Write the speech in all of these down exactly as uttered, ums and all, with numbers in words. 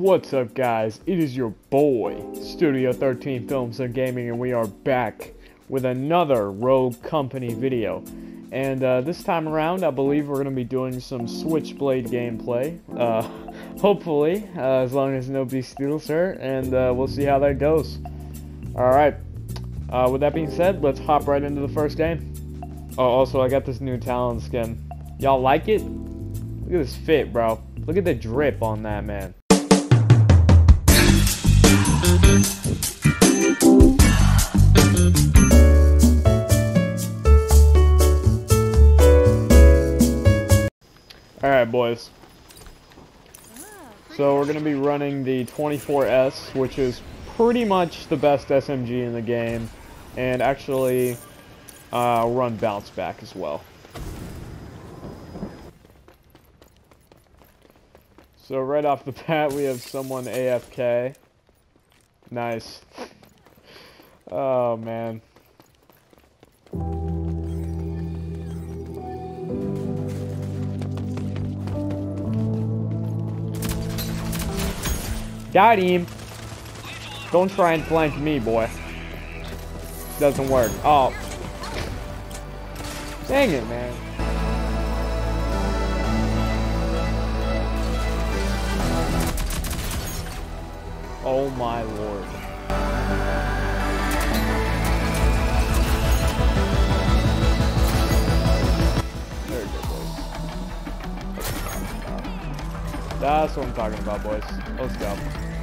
What's up, guys? It is your boy, Studio thirteen Films and Gaming, and we are back with another Rogue Company video. And uh, this time around, I believe we're going to be doing some Switchblade gameplay. Uh, hopefully, uh, as long as nobody steals her, and uh, we'll see how that goes. Alright, uh, with that being said, let's hop right into the first game. Oh, also, I got this new Talon skin. Y'all like it? Look at this fit, bro. Look at the drip on that, man. Alright, boys. So we're going to be running the twenty-four S, which is pretty much the best S M G in the game. And actually, uh, I'll run Bounce Back as well. So right off the bat, we have someone A F K. Nice. Oh, man. Got him. Don't try and flank me, boy. Doesn't work. Oh. Dang it, man. Oh my lord. Very good, boys. That's what I'm talking about, boys. Let's go.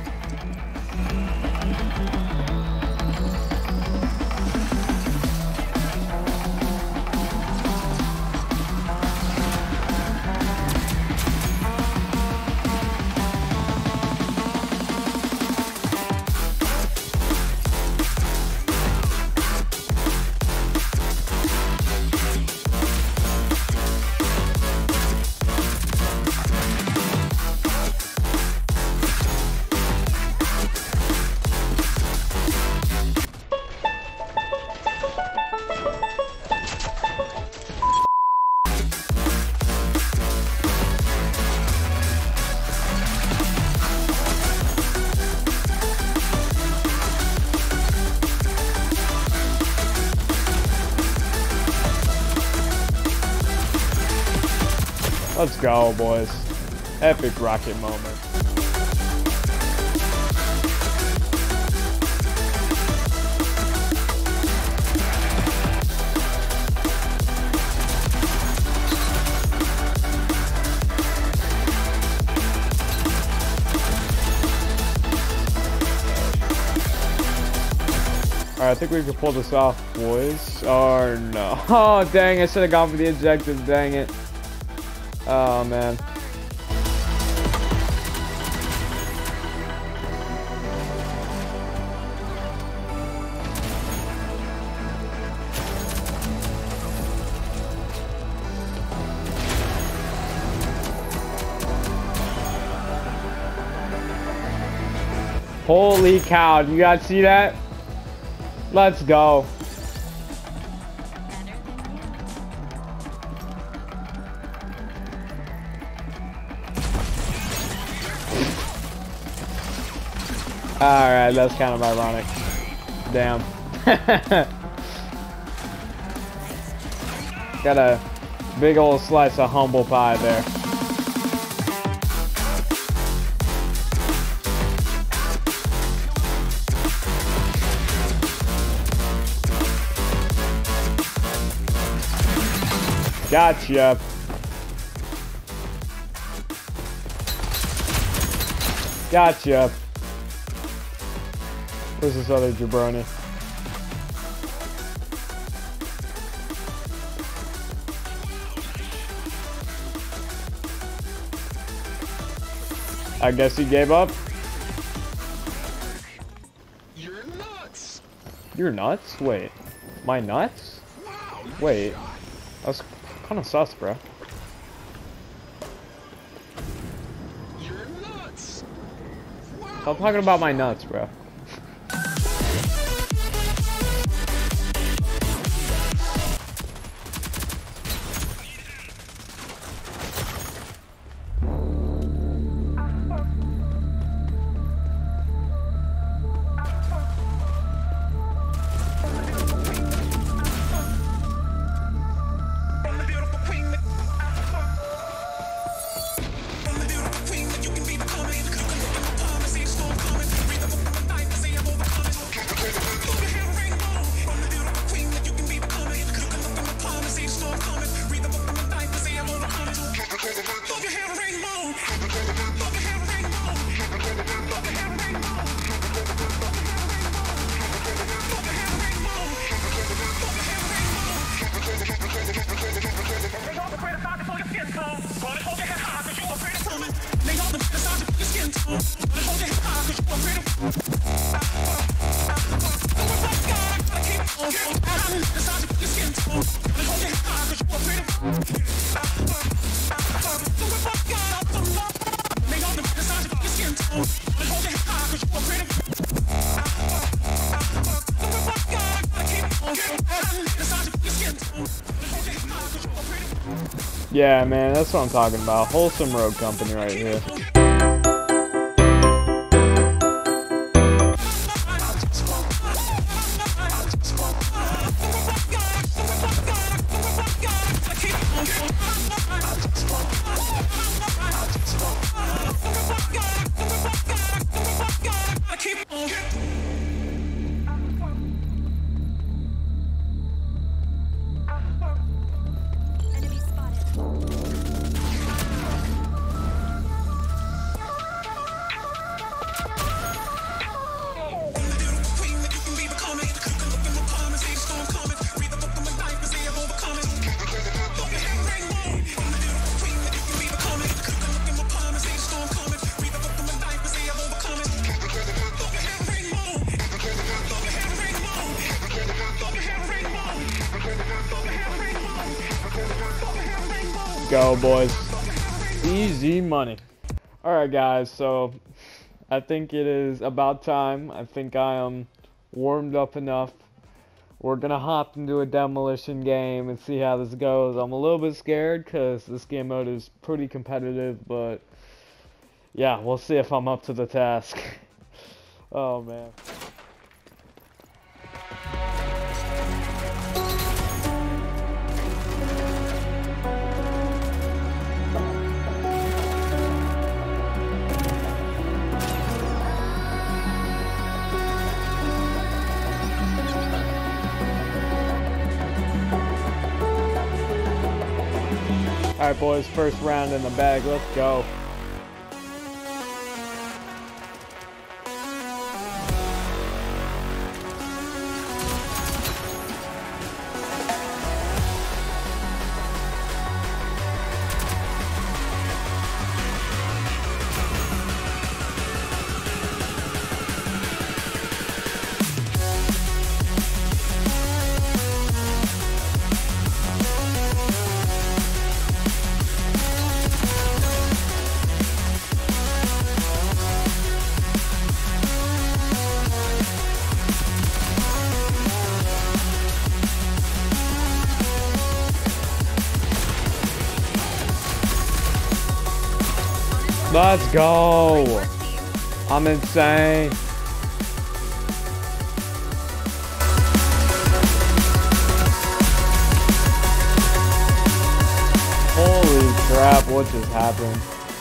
Let's go, boys. Epic rocket moment. Alright, I think we can pull this off, boys. Or no. Oh, dang, I should have gone for the objective, dang it. Oh, man. Holy cow, you guys see that? Let's go. Alright, that's kind of ironic. Damn. Got a big old slice of humble pie there. Gotcha. Gotcha. Where's this other jabroni? I guess he gave up. You're nuts. You're nuts? Wait. My nuts? Wait. That's kind of sus, bro. You're nuts. Stop talking about my nuts, bro. Yeah, man, that's what I'm talking about. Wholesome Rogue Company right here. Go, boys. Easy money. Alright, guys, so I think it is about time. I think I am warmed up enough. We're gonna hop into a demolition game and see how this goes. I'm a little bit scared because this game mode is pretty competitive, but yeah, we'll see if I'm up to the task. Oh, man. Alright, boys, first round in the bag. Let's go. Let's go! I'm insane. Holy crap, what just happened?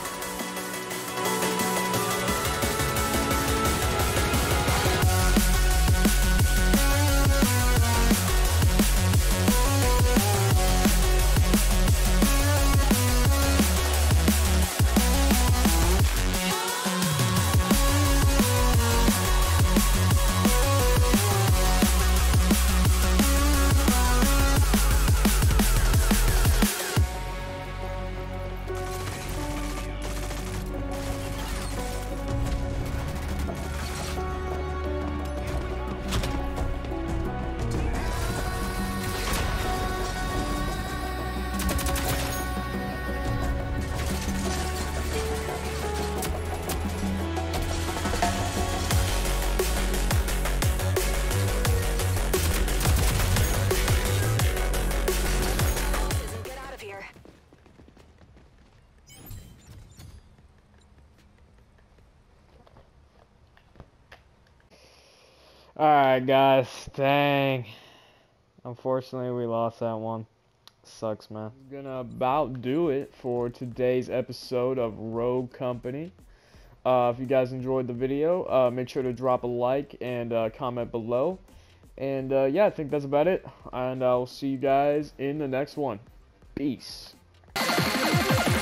Alright, guys, dang. Unfortunately, we lost that one. Sucks, man. Gonna about do it for today's episode of Rogue Company. Uh, if you guys enjoyed the video, uh, make sure to drop a like and uh, comment below. And uh, yeah, I think that's about it. And I'll see you guys in the next one. Peace.